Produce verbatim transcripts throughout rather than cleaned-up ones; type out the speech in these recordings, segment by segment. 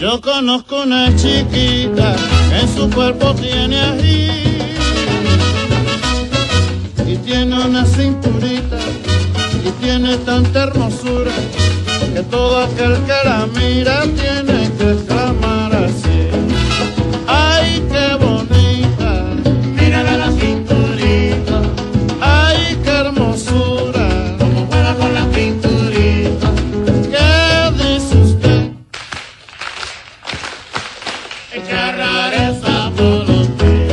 Yo conozco una chiquita que en su cuerpo tiene ají y tiene una cinturita y tiene tanta hermosura que todo aquel que la mira tiene que exclamar así: ¡ay, qué bonita! Mírala la cinturita, ¡Ay, qué hermosura! como juega con la cinturita. ¿Qué dice usted? Echa rareza por los pies.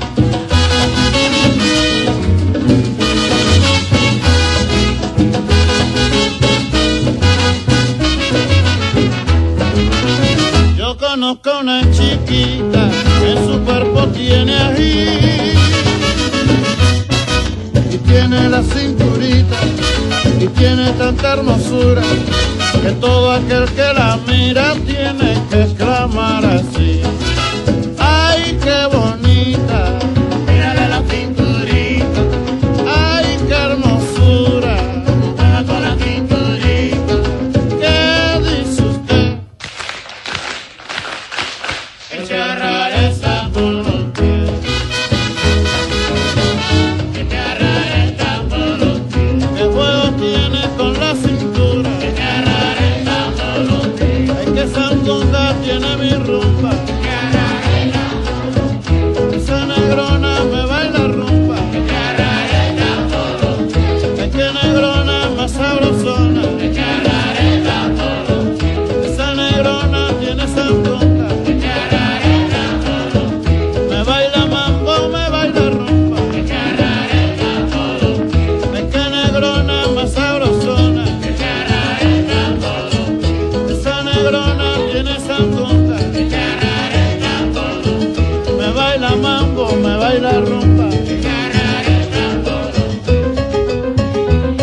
Yo conozco una chiquita que en su cuerpo tiene ají y tiene la cinturita y tiene tanta hermosura que todo aquel que la mira tiene que exclamar así: ¡ay, qué bonita! Mírala la cinturita, ¡Ay, qué hermosura! como juega con la cinturita. ¿Qué dice usted? Echa rareza por los pies. Echa rareza por los pies. ¿Qué juego tiene con la cintura? Echa rareza por los pies. ¡Ay, qué sandunga tiene mi rumba! Echa rareza por los pies. Esa negrona me baila rumba. Echa rareza por los pies. ¡Ay, qué negrona más sabrosona! Echa rareza por los pies. Esa negrona tiene sandunga. Echa rareza por los pies. Me baila mambo, me baila rumba. Echa rareza por los pies. ¡Ay, qué negrona más sabrosona! Echa rareza por los pies. Esa negrona tiene sandunga. Echa rareza por los pies. Me baila mambo, me baila rumba. Echa rareza por los pies.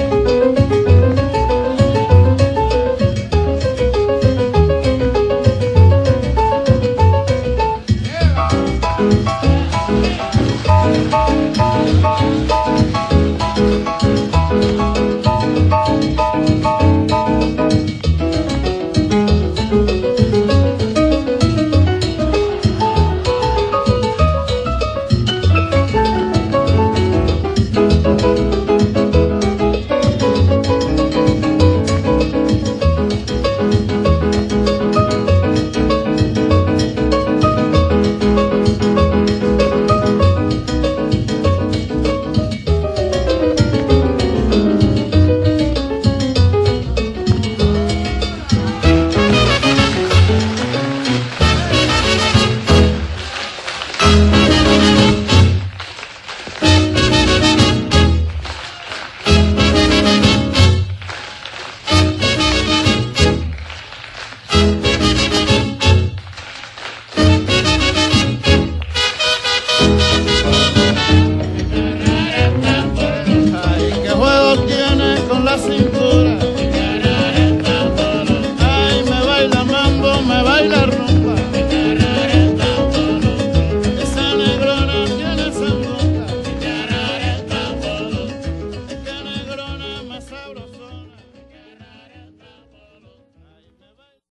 ¡Ay, qué juego tiene con la cintura! ¡Ay, me baila mambo, me baila rumba!